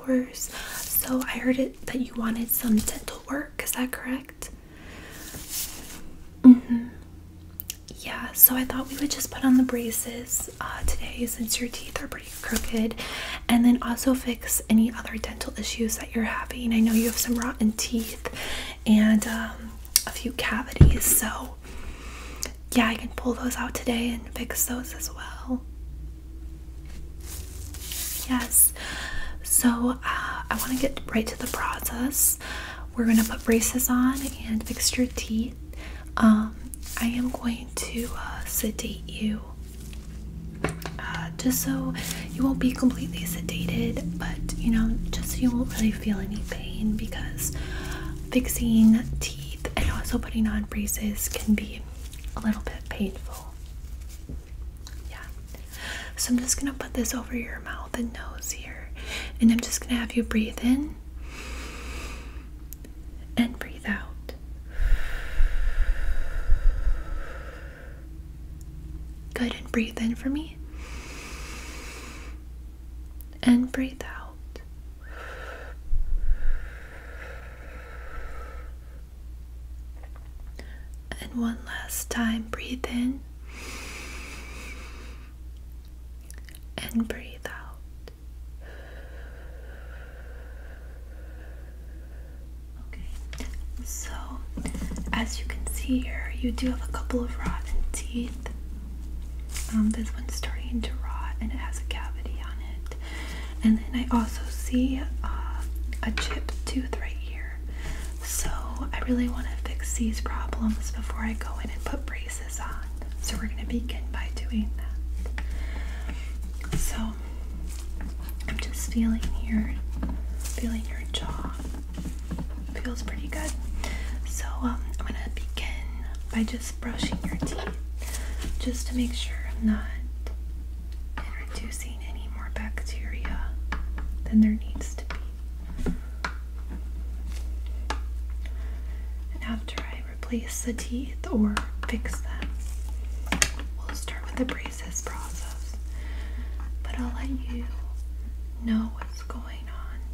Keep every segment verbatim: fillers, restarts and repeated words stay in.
course. So I heard it that you wanted some dental work. Is that correct? Mm-hmm. Yeah, so I thought we would just put on the braces uh, today since your teeth are pretty crooked, and then also fix any other dental issues that you're having. I know you have some rotten teeth and um, a few cavities, so yeah, I can pull those out today and fix those as well. Yes, so uh, I want to get right to the process. We're going to put braces on and fix your teeth. Um, I am going to uh, sedate you, uh, just so you won't be completely sedated, but you know, just so you won't really feel any pain, because fixing teeth and also putting on braces can be a little bit painful. Yeah, so I'm just gonna put this over your mouth and nose here, and I'm just gonna have you breathe in and breathe out. Good, and breathe in for me. And breathe out. And one last time, breathe in. And breathe out. Okay, so as you can see here, you do have a couple of rotten teeth. Um, this one's starting to rot and it has a cavity on it. And then I also see uh, a chipped tooth right here. So I really want to fix these problems before I go in and put braces on. So we're going to begin by doing that. So I'm just feeling here, feeling your jaw. Feels pretty good. So um, I'm going to begin by just brushing your teeth, just to make sure I'm not introducing any more bacteria than there needs to be. And after I replace the teeth or fix them, we'll start with the braces process. But I'll let you know what's going on.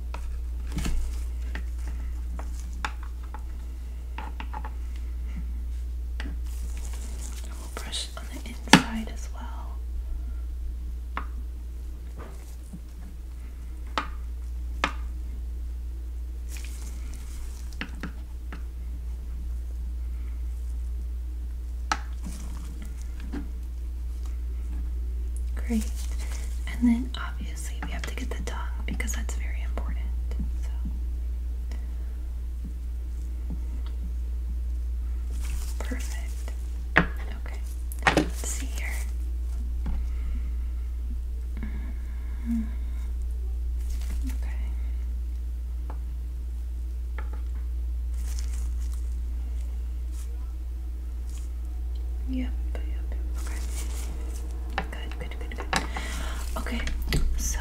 On the inside as well. Great. And then obviously we have to get the tongue because that's very important. So perfect. Let's see here. Mm-hmm. Okay. Yep, yep, okay. Good, good, good, good. Okay, so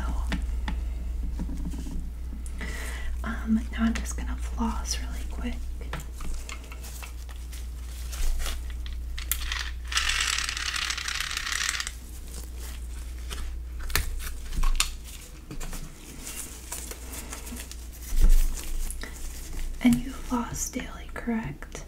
um now I'm just gonna floss really quick. And you floss daily, correct?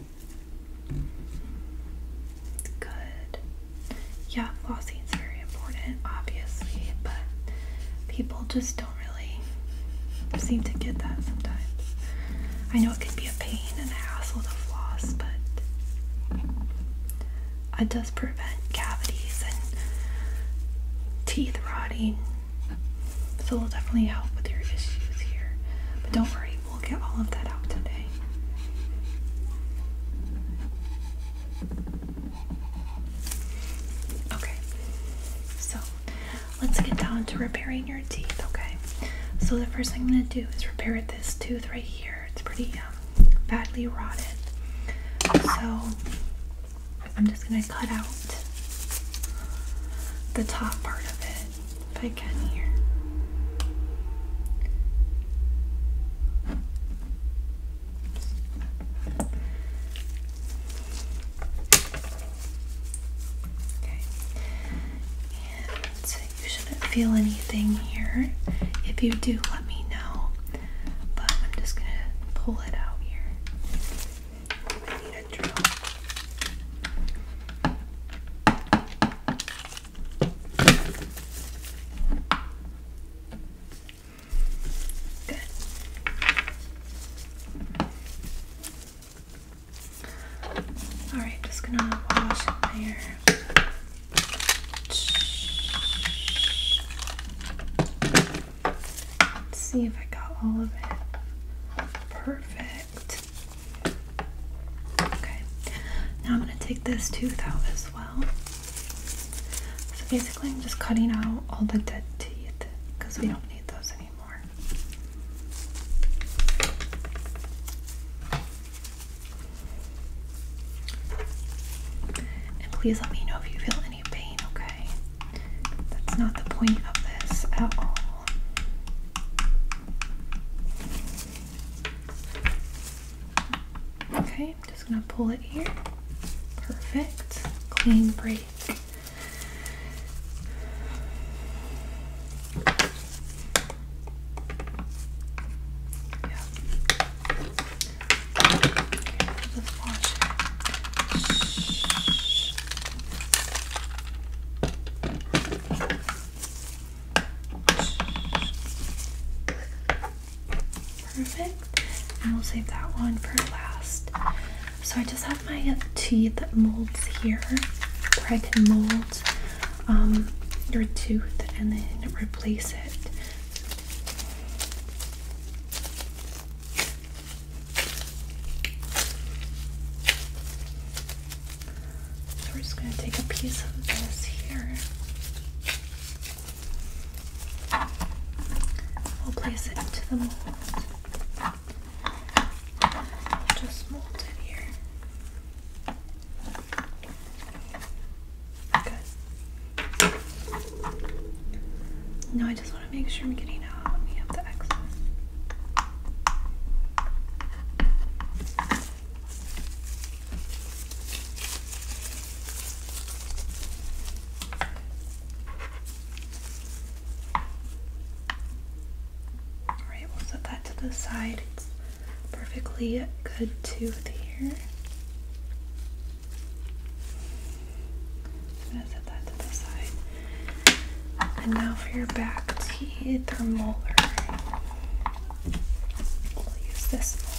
Good. Yeah, flossing is very important, obviously, but people just don't really seem to get that sometimes. I know it can be a pain and a hassle to floss, but it does prevent cavities and teeth rotting, so it'll definitely help with your issues here. But don't worry, we'll get all of that out today. Okay, so let's get down to repairing your teeth, okay? So the first thing I'm going to do is repair this tooth right here. It's pretty um, badly rotted. So I'm just going to cut out the top part of it if I can here. Feel anything here. If you do, let me know. pull it out here. I need a drill. Good. Alright, just gonna wash in there. Let's see if I got all of it. Perfect. Okay, now I'm going to take this tooth out as well. So basically I'm just cutting out all the dead teeth because we don't need those anymore. And please let me know if you feel any pain, okay? That's not the point of this at all. Okay, I'm just gonna pull it here. Perfect. Clean break. Yeah. Okay, just wash it. Perfect. And we'll save that one for last. So I just have my teeth molds here where I can mold um, your tooth and then replace it. So we're just going to take a piece of this here. We'll place it into the mold. Just mold it here. Good. Now I just want to make sure I'm getting out any of the excess. Alright, we'll set that to the side. It's perfectly good tooth here. I'm gonna set that to the side. And now for your back teeth or molar, we'll use this mold.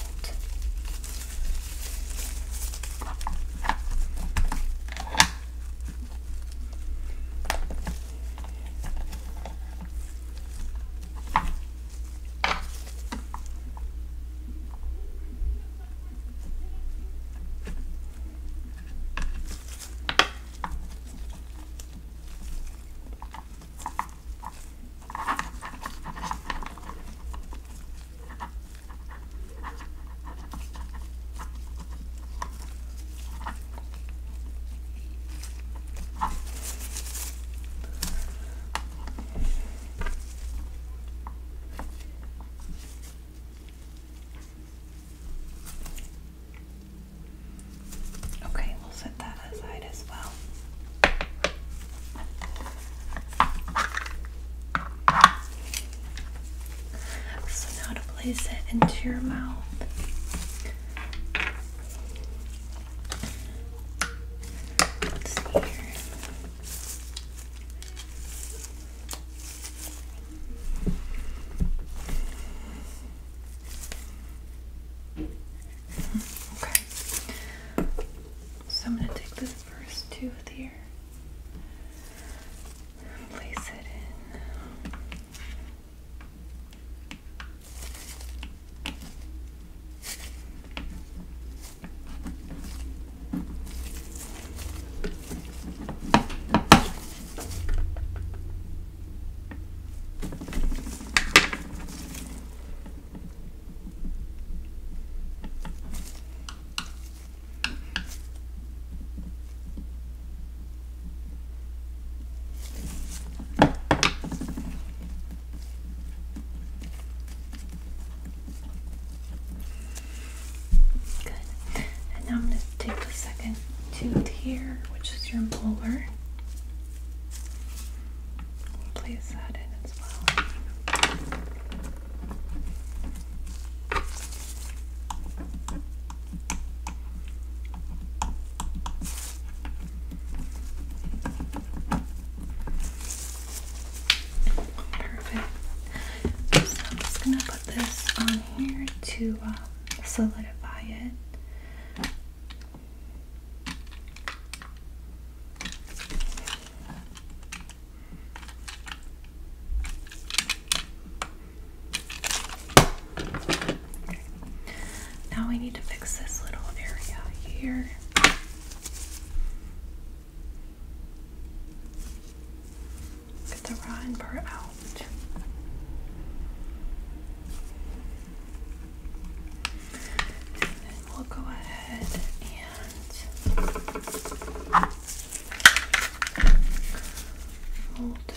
Set that aside as well. So now to place it into your mouth. Let's see here. Okay. So I'm going to take this first tooth here, place it in. Now I'm going to take the second tooth here, which is your molar. Place that in as well. to um, solidify it. Now we need to fix this little area here. Get the rotten part out. And then we'll go ahead and mold it.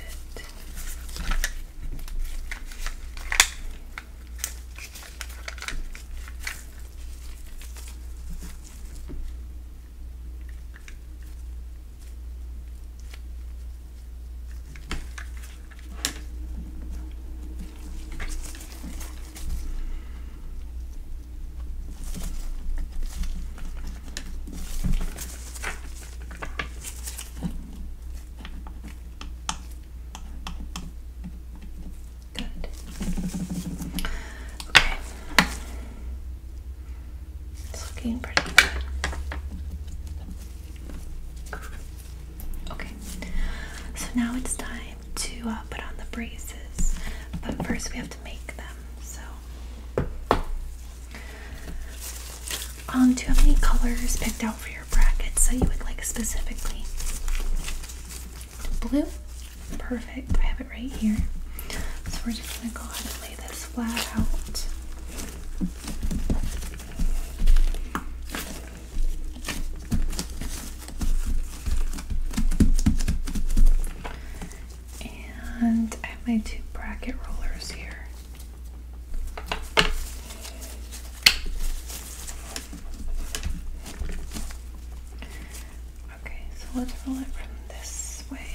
Pretty good. Okay, so now it's time to uh, put on the braces, but first we have to make them. So, um, do you have any colors picked out for your brackets that you would like specifically? Blue? Perfect. I have it right here. So we're just gonna go ahead and lay this flat out. And I have my two bracket rollers here. Okay, so let's roll it from this way.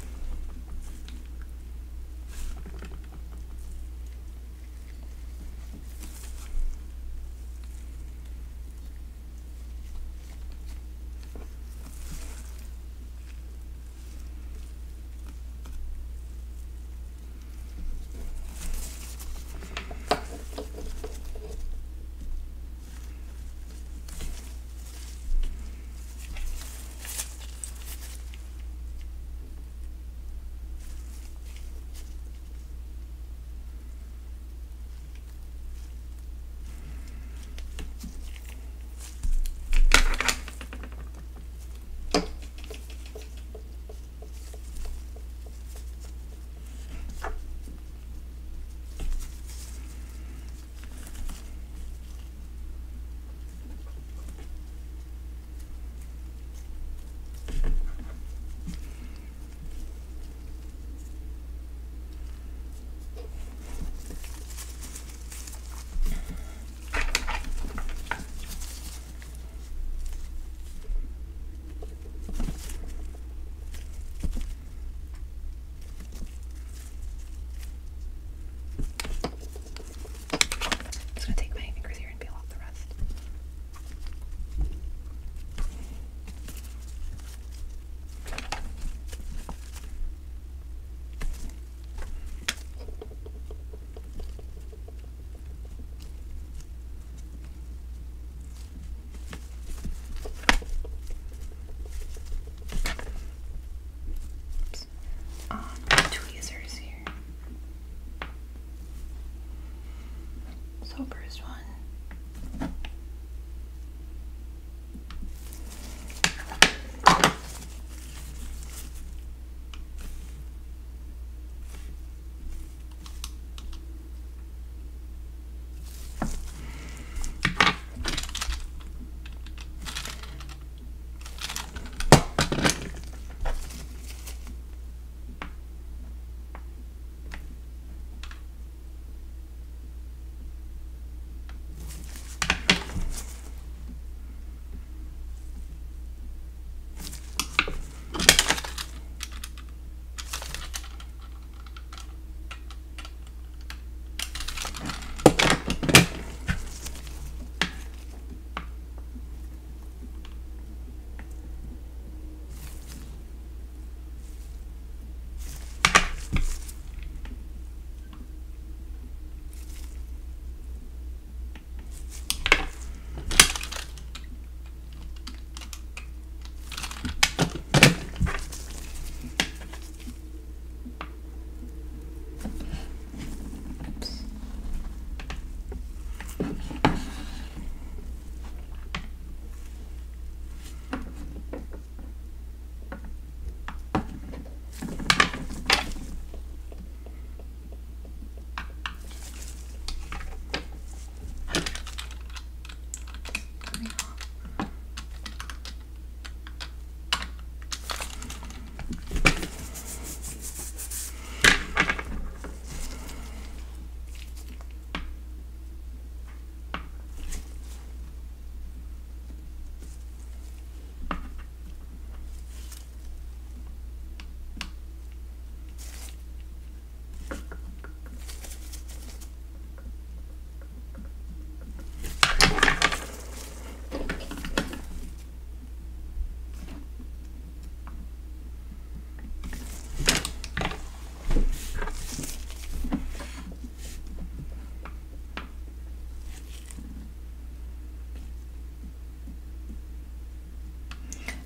So first one.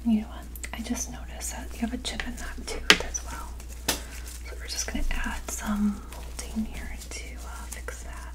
You know what? I just noticed that you have a chip in that tooth as well. So we're just going to add some molding here to uh, fix that.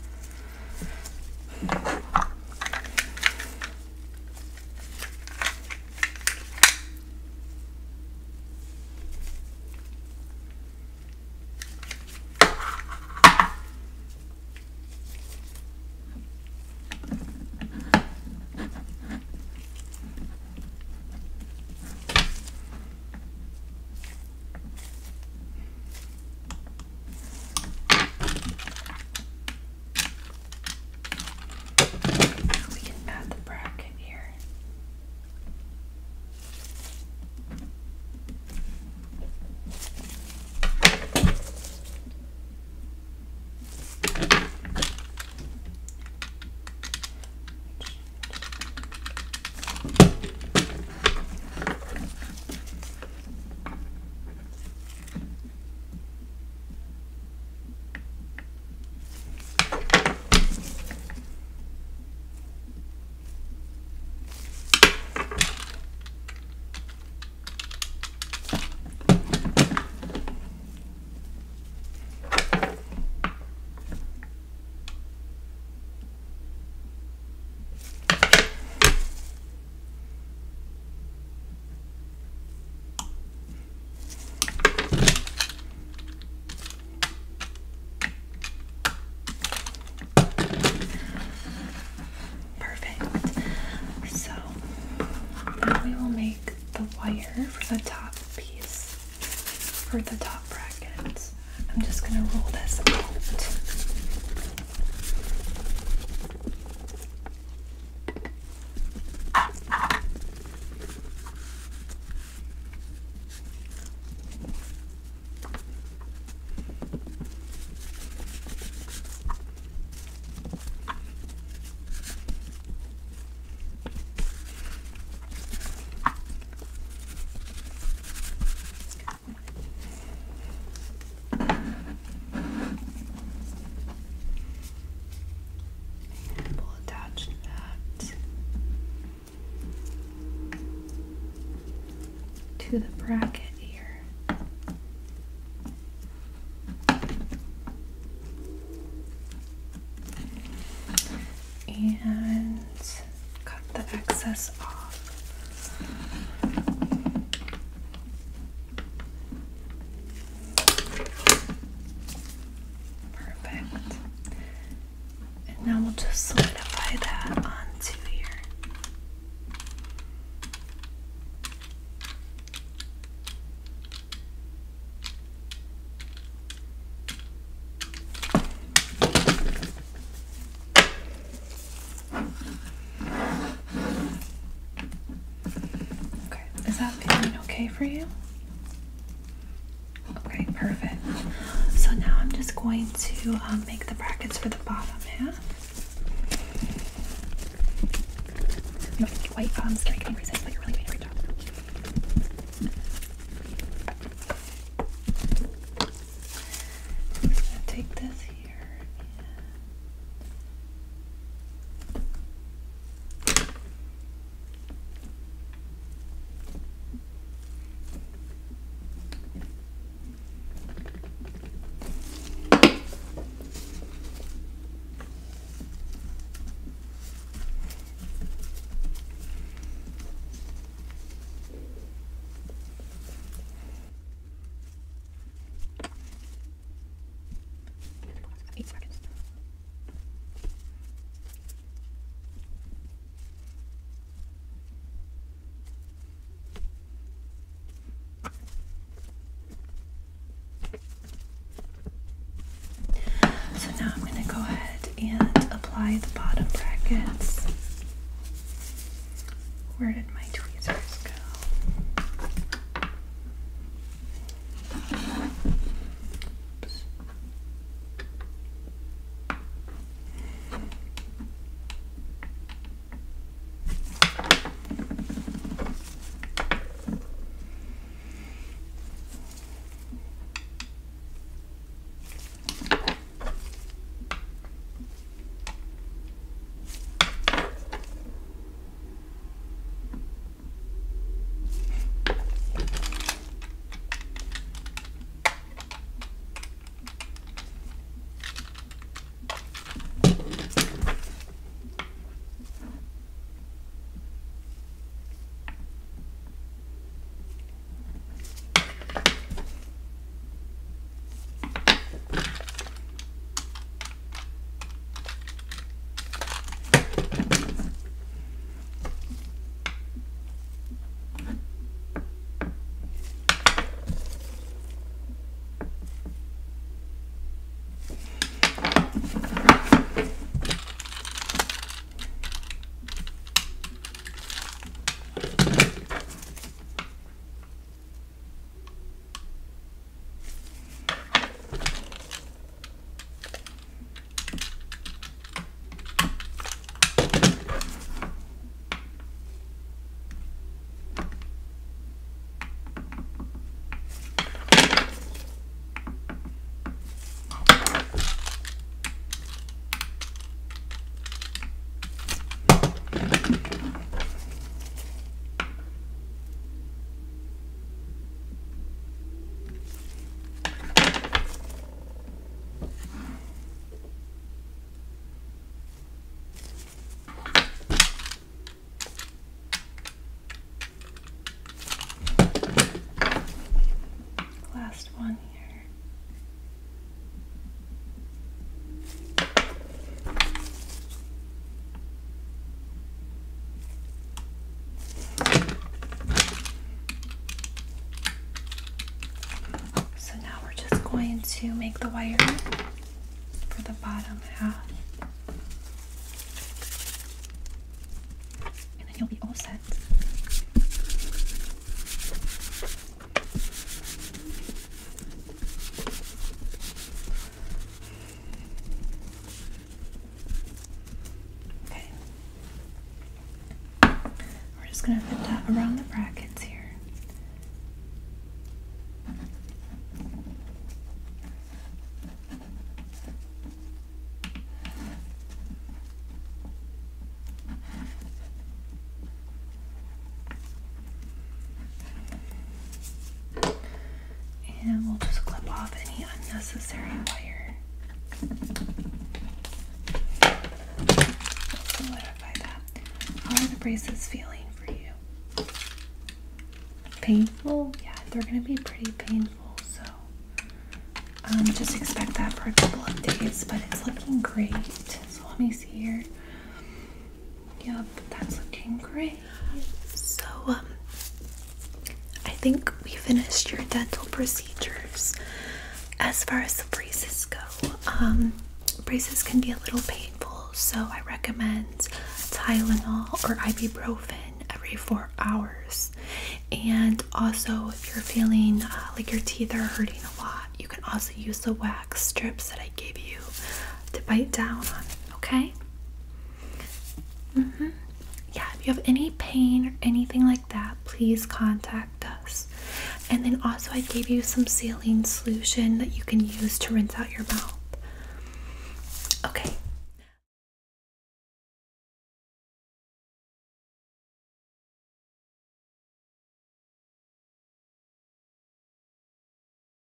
For the top piece, for the top brackets, I'm just going to roll this out. To the bracket here. And cut the excess off. Perfect. And now we'll just solidify that onto here. Is that feeling okay for you? Okay, perfect. So now I'm just going to um, make the brackets for the bottom half. You don't get quite um, scary getting braces, but you're really doing a great job. I'm just going to take this here. Eight seconds. So now I'm going to go ahead and apply the bottom brackets. Where did my tweezers go? make the wire for the bottom half. And then you'll be all set. Okay. We're just going to fit that around the brackets here. And we'll just clip off any unnecessary wire. We'll solidify that. How are the braces feeling for you? Painful? Yeah, they're going to be pretty painful, so um, just expect that for a couple of days, but it's looking great. So let me see here. Yep, that's looking great. So, um, I think we finished your dental procedures. As far as the braces go, um, braces can be a little painful, so I recommend Tylenol or ibuprofen every four hours. And also, if you're feeling uh, like your teeth are hurting a lot, you can also use the wax strips that I gave you to bite down on, okay? Mm-hmm. Yeah, if you have any pain or anything like that, please contact us. And then also I gave you some saline solution that you can use to rinse out your mouth. Okay,